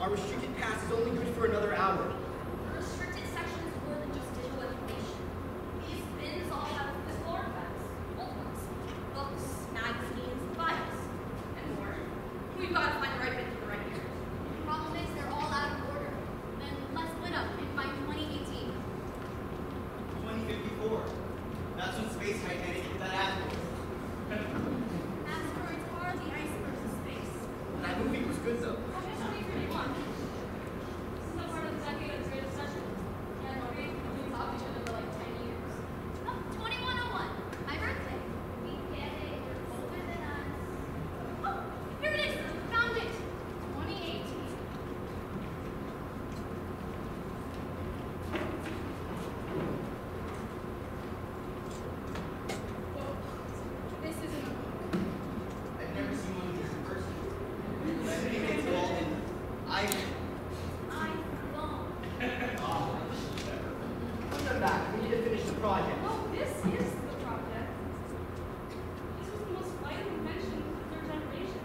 Our restricted pass is only good for another hour. The restricted section is more than just digital information. These bins all have physical artifacts, old ones, books, magazines, files, and more. We've got to find the right bin for the right year. The problem is they're all out of order. Then let's split up and find 2018. 2054. That's when space Titanic hit that asteroid. Asteroids are the icebergs of space. That movie was good though. Okay, 2031. This is a part of the decade of the Great Recession. Yeah, no, we've been talking to each other for like 10 years. Oh, 2101. My birthday. We get it. You're older than us. Oh, here it is. Found it. 2018. Whoa. This isn't a book. I've never seen one of these in person. But I think it's called an iPhone. Oh, put them back. We need to finish the project. No, this is the project. This was the most vital invention of the third generation.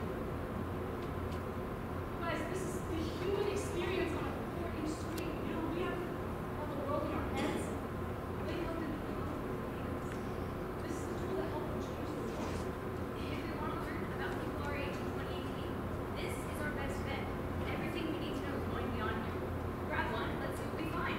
Guys, this is the human experience on a 4-inch screen. You know, we have all the world in our heads. They looked in the hands. This is the tool that helped change the world. If we want to learn about the glory age of 2018, this is our best bet. Everything we need to know is going beyond here. Grab one, let's see what we find.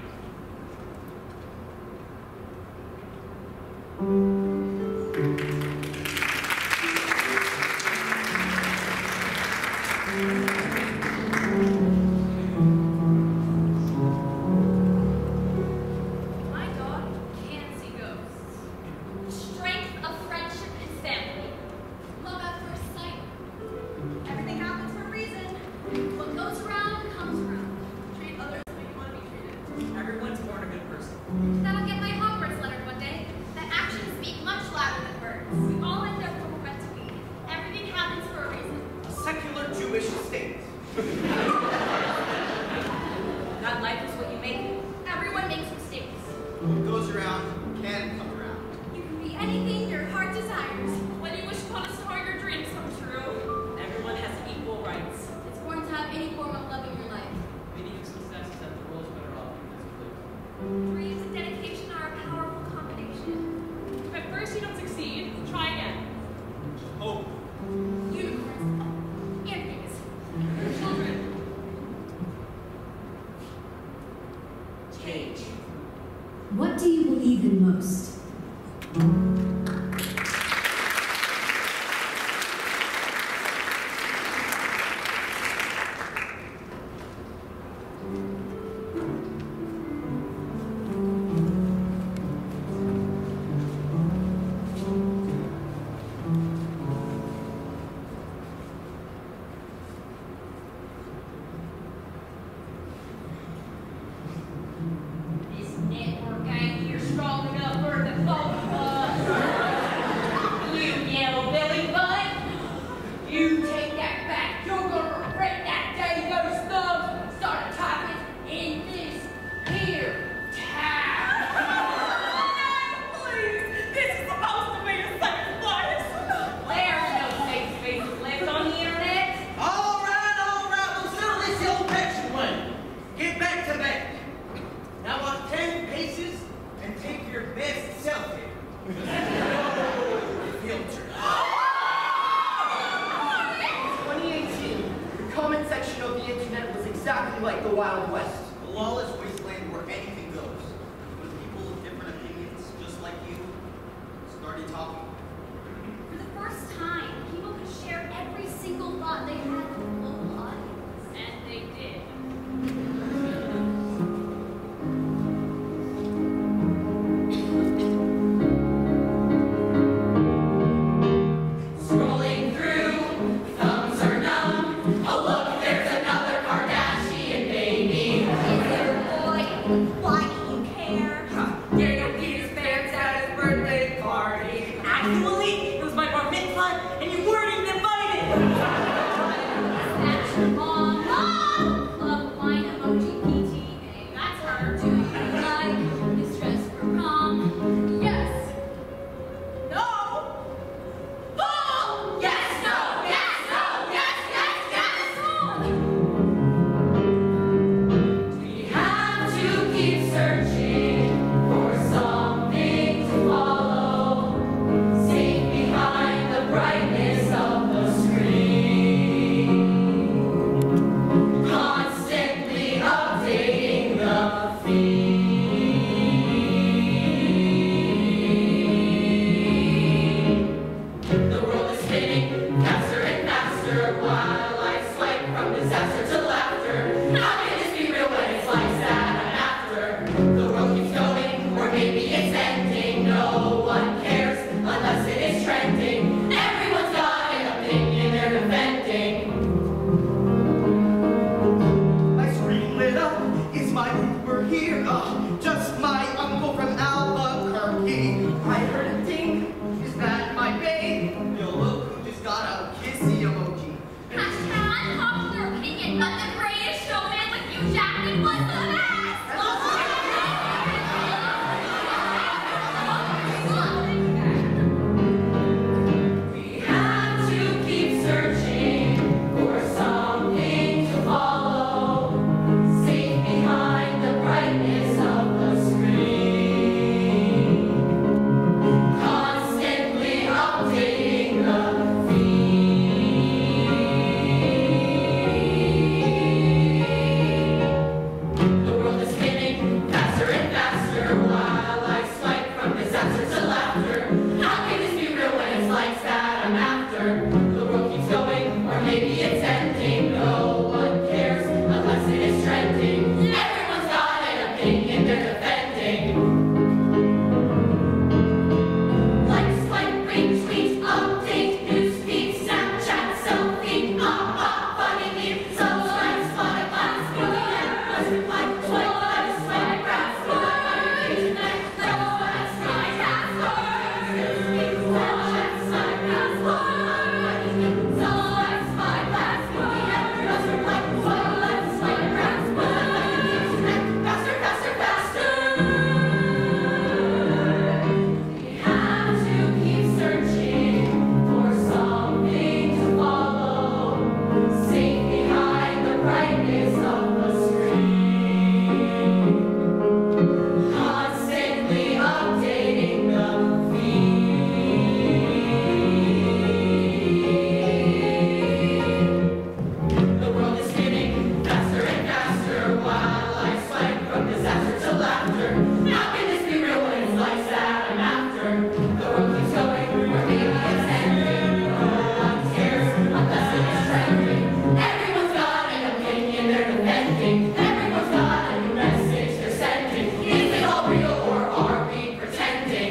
My dog can see ghosts. Strength of friendship and family. Love at first sight. Everything happens for a reason. What goes around comes around. Treat others the way you want to be treated. Everyone's born a good person. That'll get my Hogwarts letter one day. That actions speak much louder than words. We all end up where we're meant to be. Everything happens for a reason. A secular Jewish state. That life is what you make it. Everyone makes mistakes. What goes around can come around. You can be anything your heart desires. When you wish upon a star, your dreams come true. Everyone has equal rights. It's born to have any form of love in your life. Meaning of success is that the world's better off because of it. Dreams and dedication are a powerful combination. If at first you don't succeed, try again. Hope. Unicorns. Oh, and bees. Children, Change. What do you believe in most? This network ain't here strong enough for the both of us. You yellow belly butt. You take that back. You're gonna regret that day those thumbs started typing in this here tab. Please, this is supposed to be a safe place. There's no safe spaces left on the internet. All right, we'll settle this old picture one. Get back to that. Now walk 10 paces and take your best selfie. Filter. 2018. The comment section of the internet was exactly like the Wild West. A lawless wasteland where anything goes. When people with different opinions, just like you, started talking. For the first time, people could share every single thought they had with a global audience. And they did. Scrolling through, thumbs are numb. Oh look, there's another Kardashian baby. Is there a boy? Why do you care? Daniel Peter's parents at his birthday party. I It was the best! We have to keep searching for something to follow, safe behind the brightness of the screen, constantly updating the feed. The world is spinning faster and faster while I spike from disaster to laughter. How can this be real when it's like that I'm after? The world keeps going, or maybe it's ending. No one cares unless it is trending. Everyone's got an opinion they're defending. Likes, like, retweet, update, newsfeed, Snapchat, selfie, funny meme, subscribe, Spotify, Spotify, swipe, swipe, grab, swipe, internet, swipe, Snapchat, newsfeed, Snapchat, swipe, grab, swipe, swipe, faster, faster, faster. We have to keep searching for something to follow, safe behind the brightness of the screen, constantly updating the feed. The world is spinning faster and faster while I spike from disaster to laughter. How can this be real when it's like that I'm after? The world keeps going, or maybe it's ending. No one cares unless it is trending. Everyone's got an opinion they're defending. Everyone's got a new message they're sending. Is it all real or are we pretending?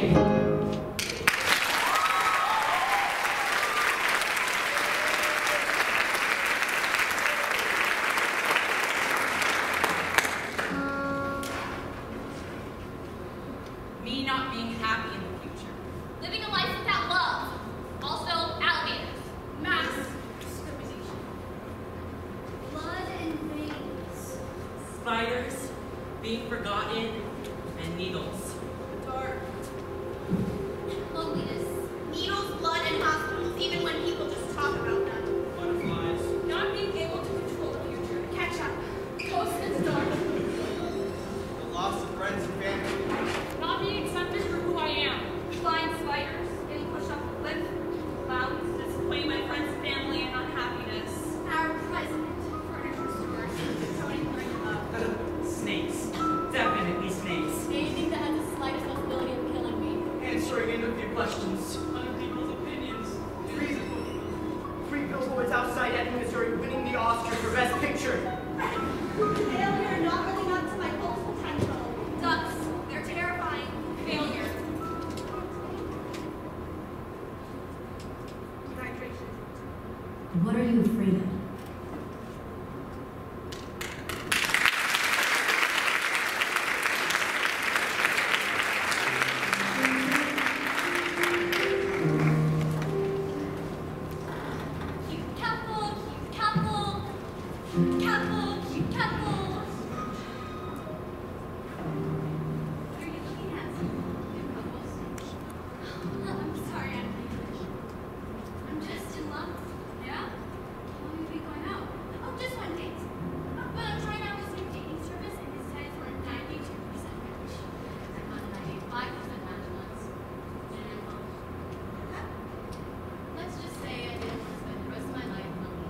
Me not being happy in the future. Living a life without love. Also, alligators. Mass sterilization. Blood and veins. Spiders, being forgotten, and needles. Dark. Loneliness. Needles, blood, and hospitals, even when people just talk about them. Butterflies. Not being able to control the future. Catch up. Toast and start. The loss of friends and family. Not being accepted for who I am. Flying spiders. Getting pushed off a cliff. Clouds. Disappointing my friends and family and unhappiness. Our president. Furniture stores. Tony bring them up. Snakes. Definitely snakes. Anything that has the slightest possibility of killing me. Answering interview questions. Other people's opinions. Three billboards outside Ebbing, Missouri, winning the Oscar for Best Picture. Failure not living up to my full potential. Ducks. They're terrifying. Failure. Dehydration. What are you afraid of? Cute couple, cute couple. Couple, cute couple. What are you looking at? Cute couples. I'm sorry, I'm just in love. Yeah? When will you be going out? Oh, just one date. But I'm trying out this new dating service and it says we're 92% match. I'm on 95% match once. And I'm on. Let's just say I didn't want to spend the rest of my life alone.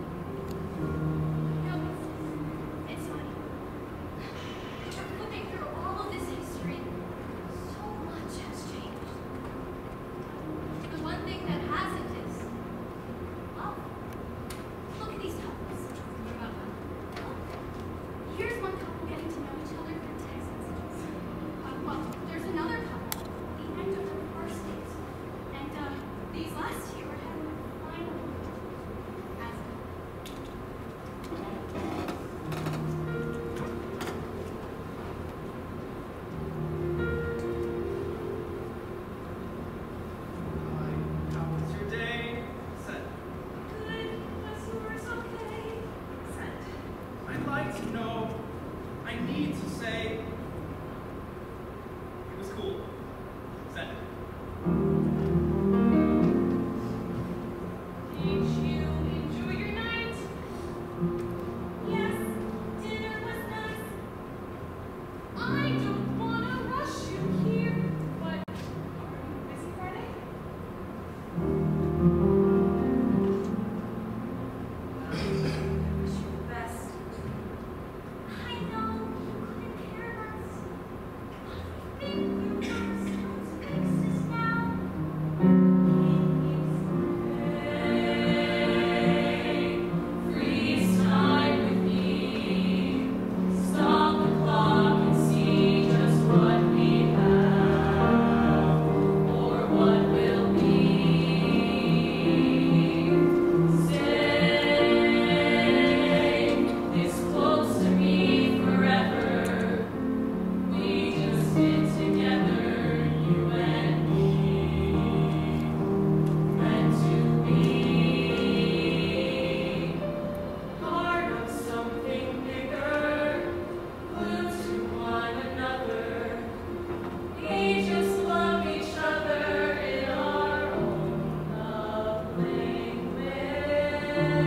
No, it's funny. Looking through all of this history, so much has changed. The one thing that hasn't is love. Look at these couples. What about them? Here's one couple getting to know each other through text messages. Well, there's another couple, the end of their first date. And these last two are having a final as How was your day? Sent. Good. That's yours, okay. Sent. I'd like to know I need to say it was cool. Send it. Did you enjoy your night? Yes, dinner was nice. I don't want to rush you here, but are you busy Friday? I wish you the best. I know you couldn't care less. I think you must fix this now. Freeze time with me. Stop the clock and see just what we have, or what will be. Stay this close to me forever. We just fit together, you and me, meant to be part of something bigger, glued to one another. We just love each other in our own love language.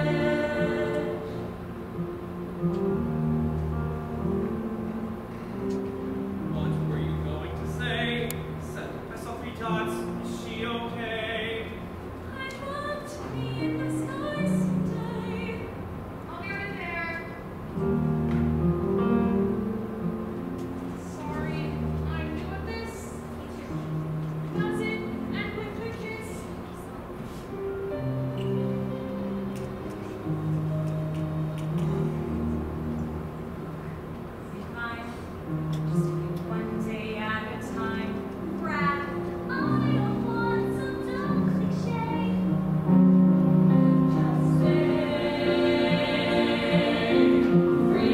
What were you going to say? I saw 3 dots. Is she okay? I'd love to be in the sky someday. I'll be right there. Sorry, I'm new at this. Does it end with a kiss? Be fine. Just take one day at a time. Brad, I don't want some dumb cliche. Just stay.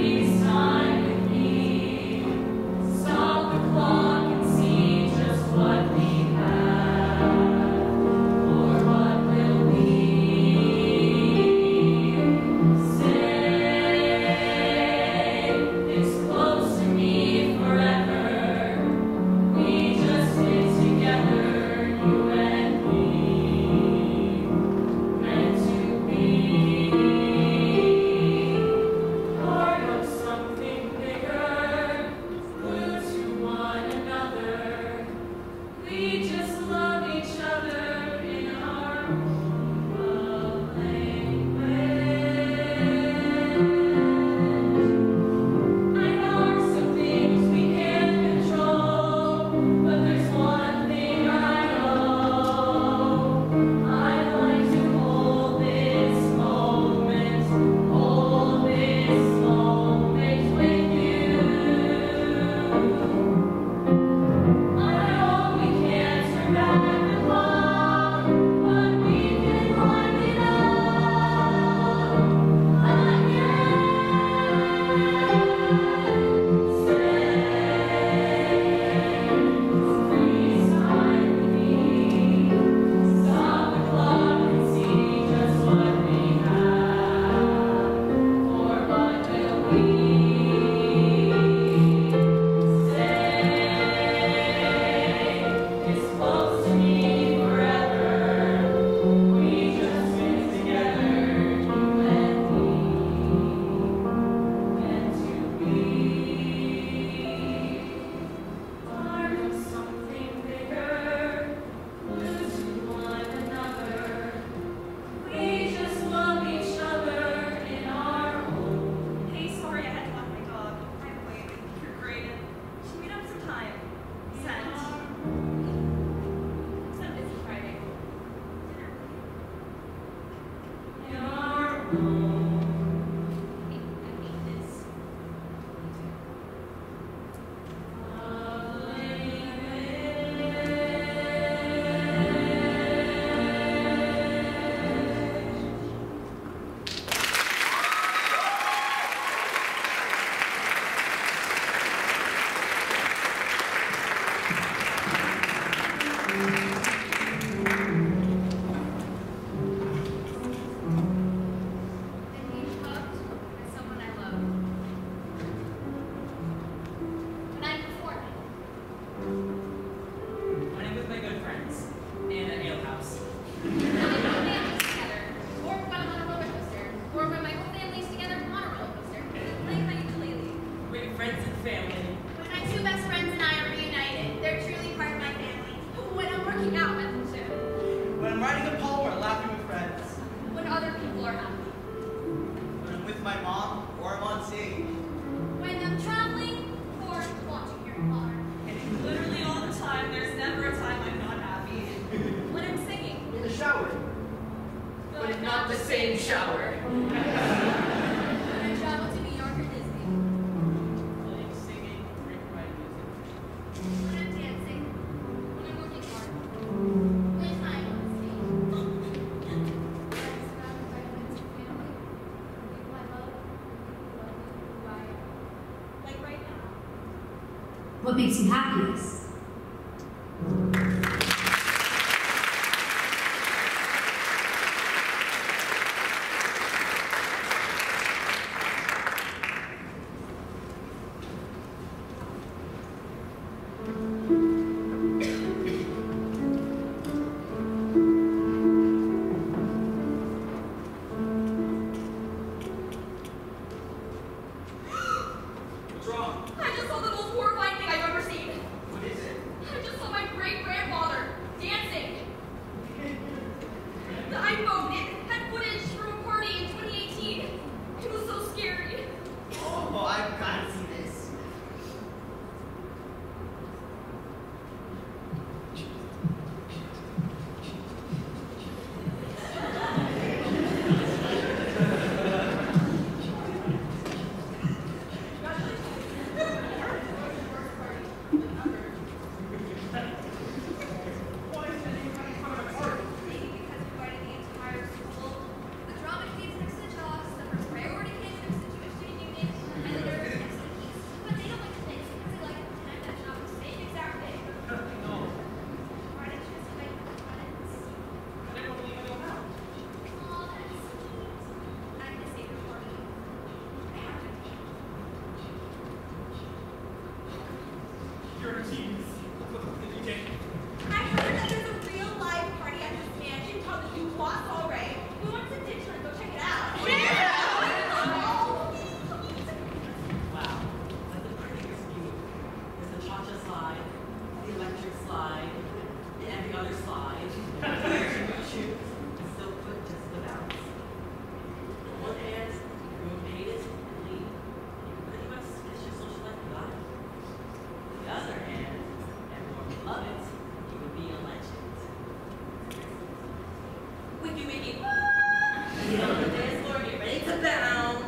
family. When my two best friends and I are reunited, they're truly part of my family. When I'm working out at the gym. When I'm writing a poem or laughing with friends. When other people are happy. When I'm with my mom or I'm on stage. When I'm traveling or watching Harry Potter. Literally all the time. There's never a time I'm not happy. When I'm singing. In the shower. But not the same shower. When I travel to New York or Disney. Playing, singing, writing music. When I'm dancing. When I'm working hard. When I'm on stage. When I'm surrounded by friends and family. People I love. Who I am. Like right now. What makes you happiest? What's wrong? I just saw the most horrifying thing I've ever seen. What is it? I just saw my great-grandfather dancing. The iPhone, it had footage from a party in 2018. It was so scary. Oh, I've got to see this. Why is it even in front of a party? Maybe because we invited the entire school. The drama kids next to the jocks, the first priority kids next to Jewish student union, and the nerds next to the geeks. But they don't like to dance because they like to pretend that's not the same exact thing. No. Why don't you just invite your friends? I never believe in that. Aw, that's sweet. I'm gonna save your party. I have to pee. You're a genius. Did you take I heard that there's a real live party at this mansion called the Du Bois already. We want to ditch and go check it out. Wow, that's a pretty view. There's the cha-cha slide, the electric slide, and every other slide. Shoot, still put just the bounce. On one hand, you can hate it and leave. You can pretty much finish your social life without it. On the other hand, everyone would love it. You would be a legend. Wiki wiki. Get on the dance floor, get ready to bounce.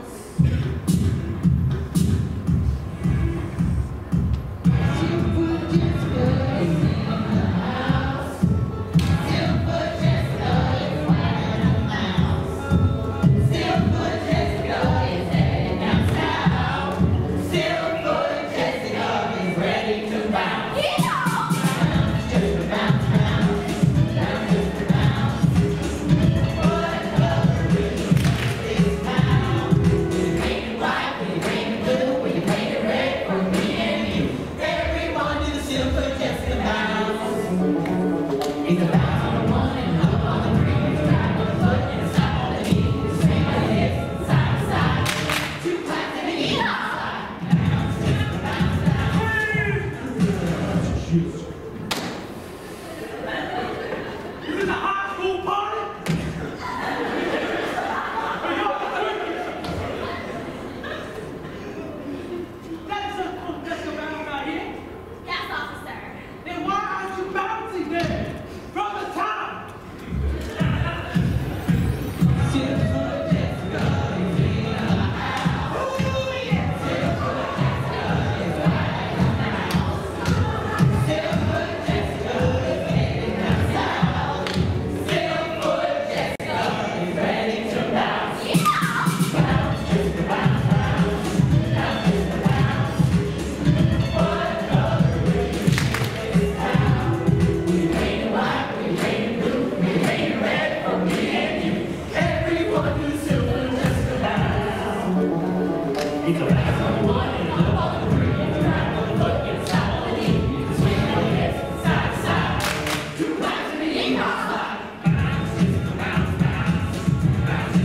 This is a high school party? Are y'all serious? That's a Jessica Brown out here. Yes, officer. Then why aren't you bouncing then? From the top!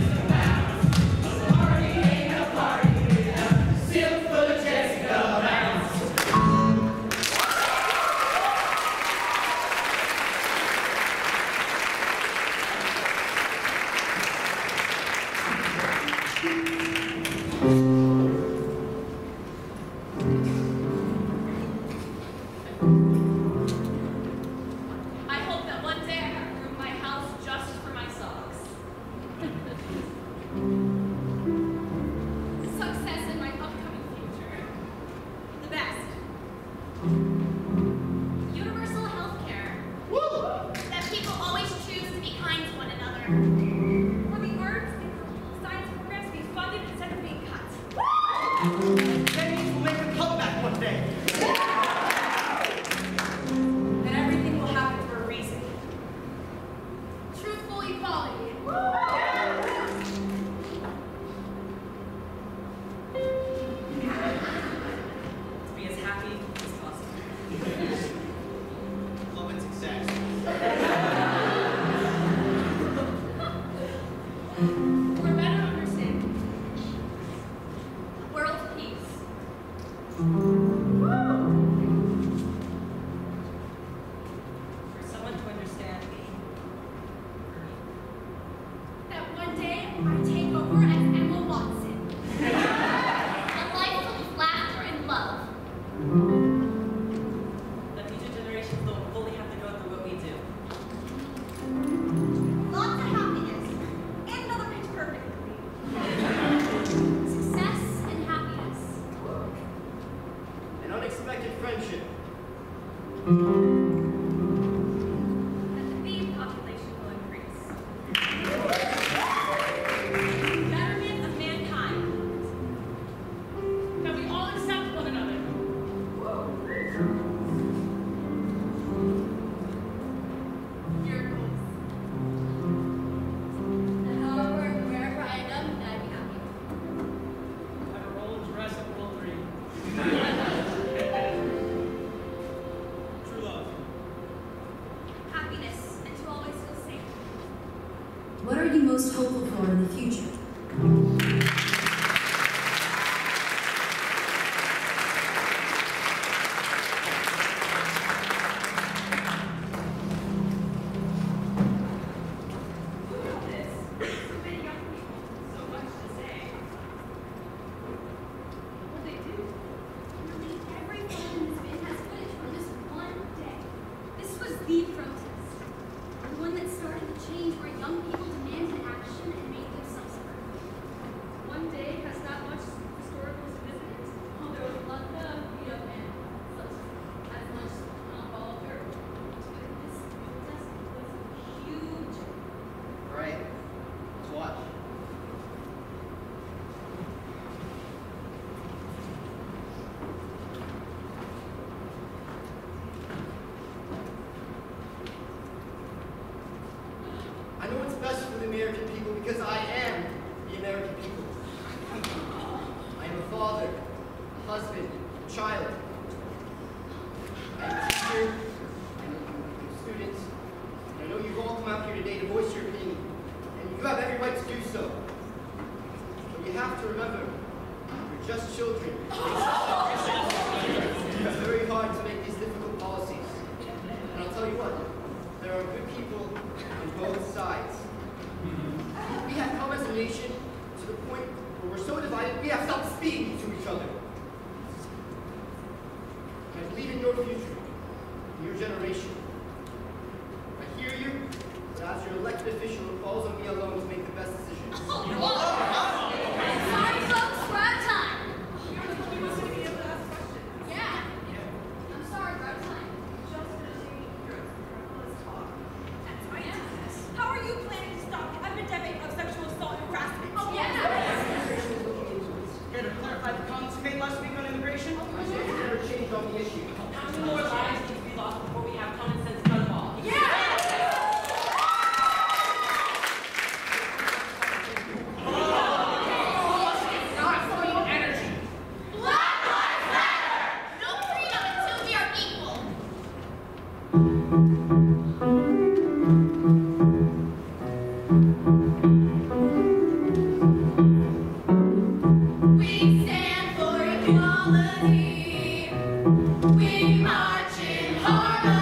Jessica. Universal health care. That people always choose to be kind to one another. For the arts and science programs to be funded instead of being cut. That means we'll make a comeback one day. And everything will happen for a reason. Truthful equality. To be as happy as possible. Love and success. For better understanding. World peace. For someone to understand me. That one day I take over as Emma Watson. A life full of laughter and love. That future generations don't fully have to go through what we do. Lots of happiness. And another pitch perfect. Success and happiness. An unexpected friendship. That the bee population will increase. Betterment of mankind. That we all accept one another. Miracles. And however, wherever I end up, I'd be happy. Have a roll and dress at roll 3. True love. Happiness and to always feel safe. What are you most hopeful for in the future? So many young people, so much to say. What will they do? Nearly everyone in this band has footage from this one day. This was the protest. The one that started the change where young people demanded action and made themselves heard. One day has that much historical significance. Oh, there was a lot of young men, such as much volunteer. This protest was huge. Right. Let's watch. I know what's best for the American people because I am the American people. I am a father, a husband, a child. I am a teacher, and students. And I know you've all come out here today to voice your opinion, and you have every right to do so. But you have to remember, you're just children. It's very hard to make these difficult policies. And I'll tell you what, there are good people on both sides. We have come as a nation to the point where we're so divided we have stopped speaking to each other. I believe in your future, in your generation. I hear you, but as your elected official, it falls on me alone to make the best decisions. Sorry, folks, we're out of time. Yeah. I'm sorry, we're out of time. That's right. How are you planning to stop the epidemic of sexual assault and harassment? Oh, yeah. Here to clarify the comments made last week on immigration. I say we never changed on the issue. How many more lives need to be lost before we have common sense gun law? Not clean energy. Black Lives Matter! No freedom until we are equal. We stand for equality. We march in harmony.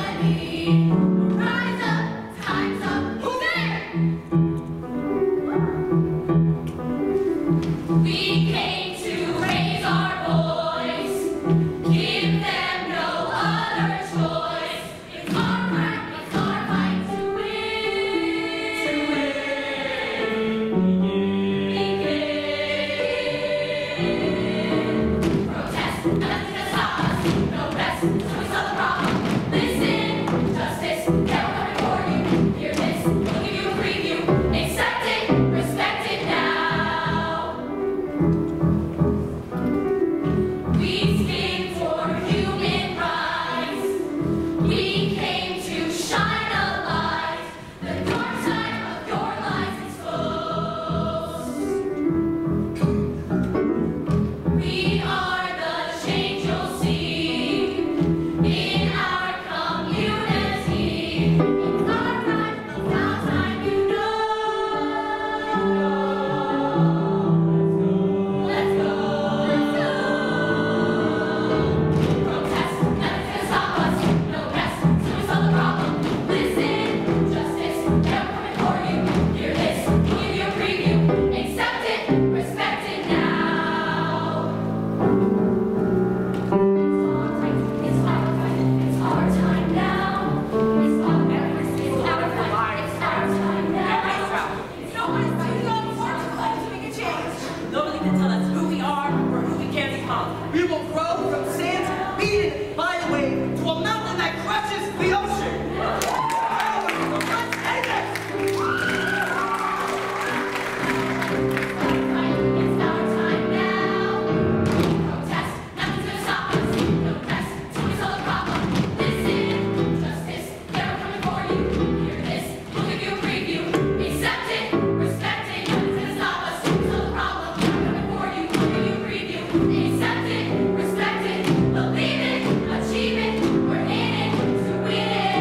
we will grow from sands beaten by the wave to a mountain that crushes the ocean. Let's end this! It's our time now. Protest, nothing's gonna stop us. No rest till we solve the problem. Listen, justice, they're coming for you. Hear this, we'll give you a preview. Accept it, respect it, nothing's gonna stop us. Till we solve the problem. They're coming for you, we'll give you a preview. Accept it, respect it, believe it, achieve it. We're in it to win it.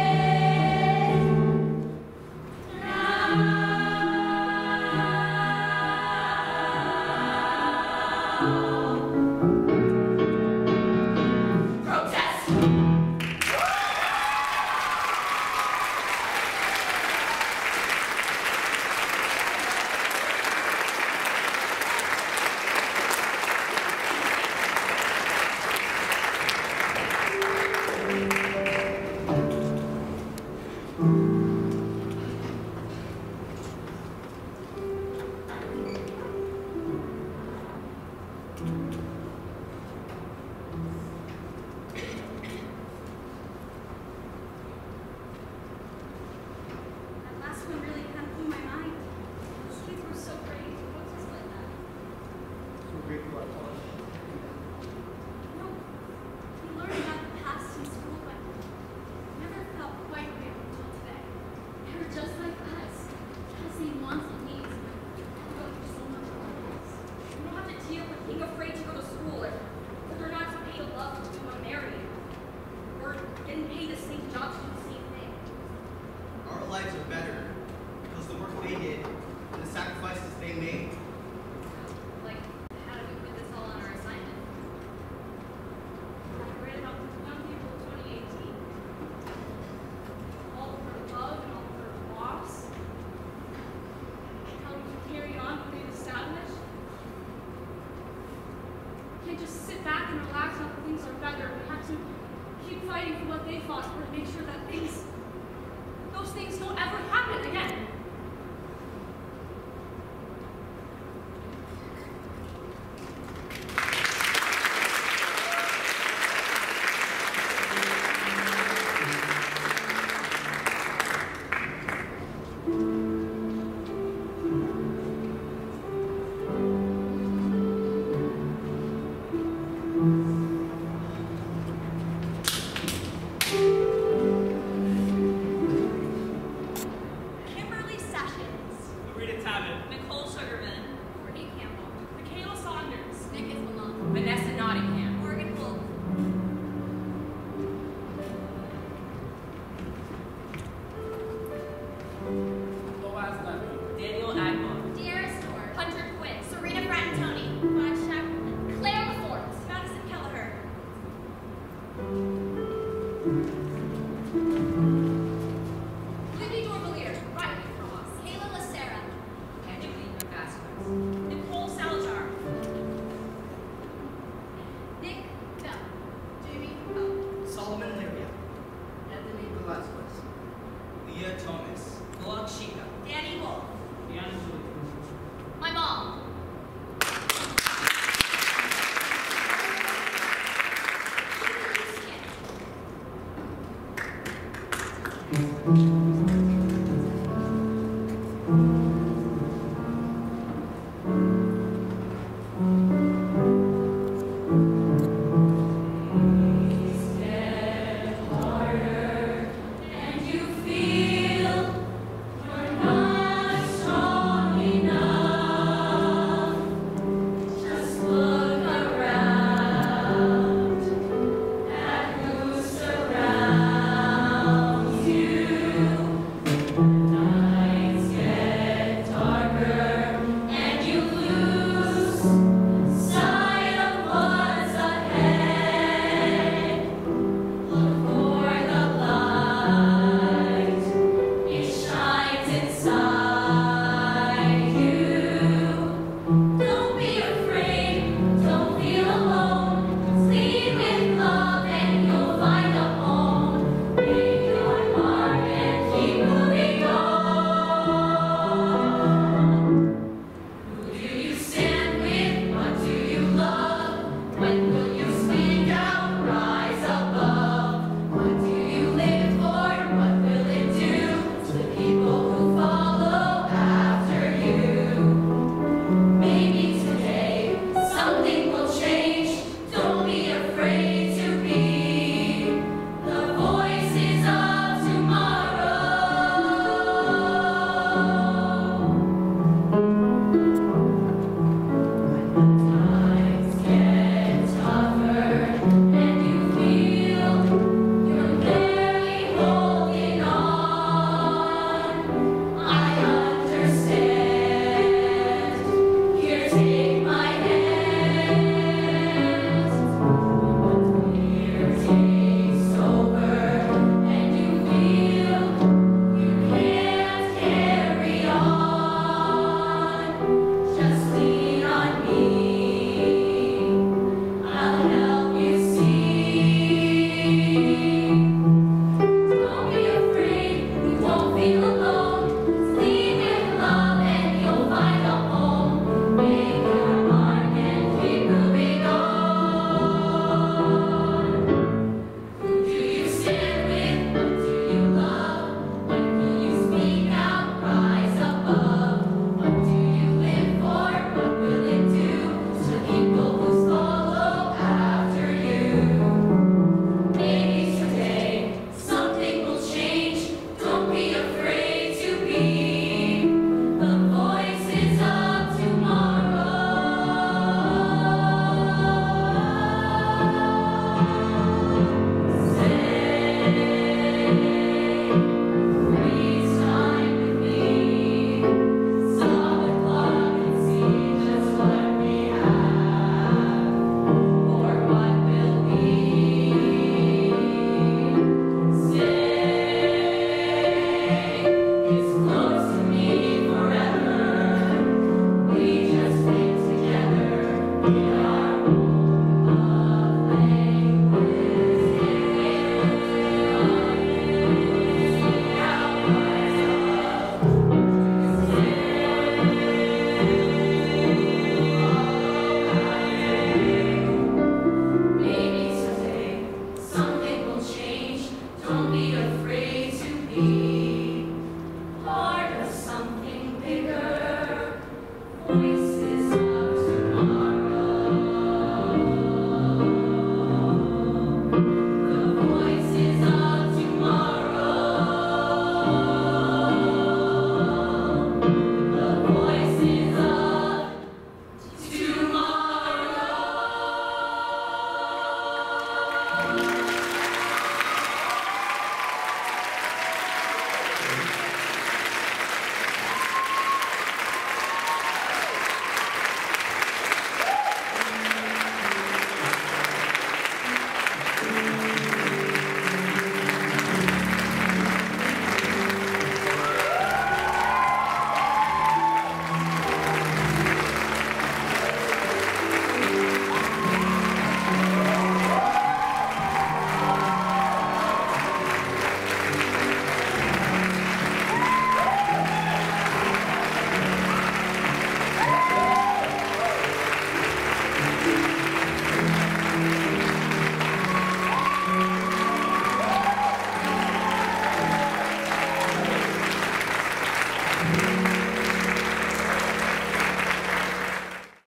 Protest! That last one really kind of blew my mind. Those kids were so brave to protest like that. So grateful I was. No, we learned about the past in school, but never felt quite real until today. They were just like us, had the same wants and needs, but going through so much more than us. We don't have to deal with being afraid to go to school, or whether or not to pay to love who we want to marry, or getting paid the same job to do the same thing. Our lives are better because the work they did and the sacrifices they made. Like, how do we put this all on our assignment? I read about the young people of 2018. All for love and all for loss. How we can carry on what they've established. We can't just sit back and relax until things are better. We have to keep fighting for what they fought for to make sure that those things don't ever happen again. Kimberly Sessions, Rita Tabbitt. Nicole Sugarman, Courtney Campbell, Michaela Saunders, Nick is Malone. Vanessa Nottingham. Morgan Wolf. Boaz Levy. Daniel Agmon. De'Ara Storr. Hunter Quinn, Serena Frattantoni. Rod Shackleton. Claire LaForce. Madison Kelleher.